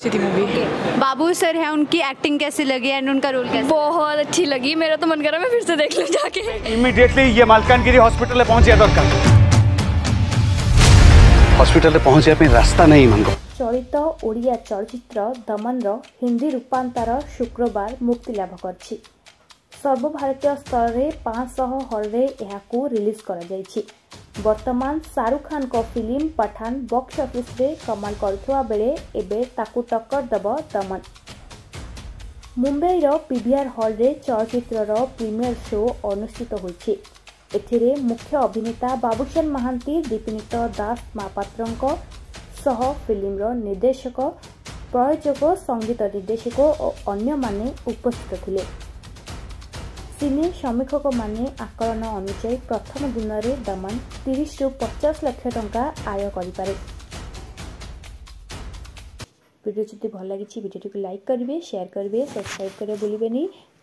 थी मूवी। बाबू सर है, उनकी एक्टिंग कैसी लगी एंड उनका रोल कैसा? बहुत अच्छी लगी, मेरा तो मन कर रहा है मैं फिर से देख लूं जाके। इमीडिएटली ये मालकानगिरी हॉस्पिटल में पहुंच गया दरकार। हॉस्पिटल में पहुंचे अपनी रास्ता नहीं मंगो। चलित ओडिया चलचित्र दमन हिंदी रूपांतर शुक्रवार मुक्ति लाभ करछि। सर्वभारतीय स्तर में 500 हॉल रे यहाकू रिलीज करा जायछि। वर्तमान शाहरुख खान को फिल्म पठान बॉक्स ऑफिस रे कमाल करथुआ बेले एबे ताकू टक्कर दब दमन। मुंबई रो पीवीआर हॉल रे चलचित्र रो प्रीमियर शो अनुष्ठित होइछि। एथिरे मुख्य अभिनेता बाबूशान महांती, दीपनीत दास महापात्रंक सह फिल्म रो निर्देशक, प्रयोजक, संगीत निर्देशक और अन्य माने उपस्थित थिले। सिने समीक्षक माने आकलन अनुसार प्रथम दिन में दमन 30 ରୁ 50 लाख टंका आय करिपारे। वीडियो जदि भल लगी वीडियो को लाइक करेंगे, शेयर करेंगे, सब्सक्राइब करें भूलिबेनी।